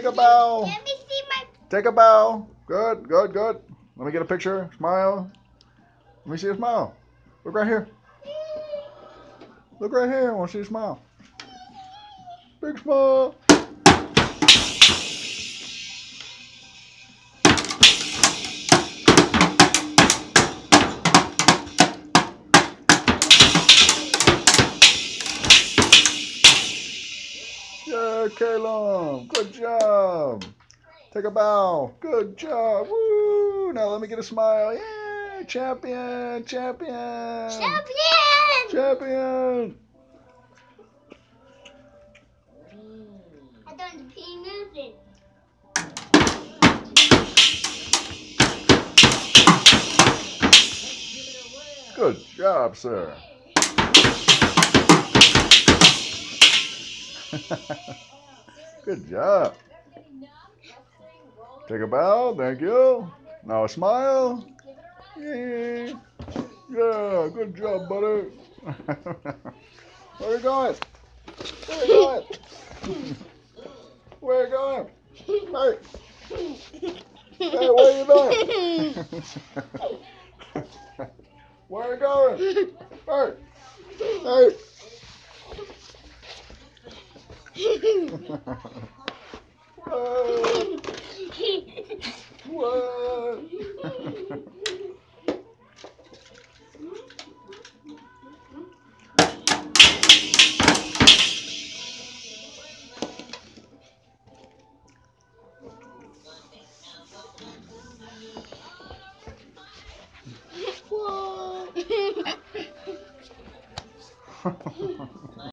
a bow. Let me see my. Take a bow. Good, good, good. Let me get a picture. Smile. Let me see a smile. Look right here. Look right here. I want to see a smile. Big smile. Yeah, Caleb. Good job. Take a bow. Good job. Woo. Now let me get a smile. Yeah. Champion. Champion. Champion! Champion. I don't pee moving. Good job, sir. Good job. Take a bow. Thank you. Now a smile. Yeah. Yeah. Good job, buddy. Where you going? Where you going? Where you going? Hey. Hey, where you going? Where you going? Hey. Hey. What? What?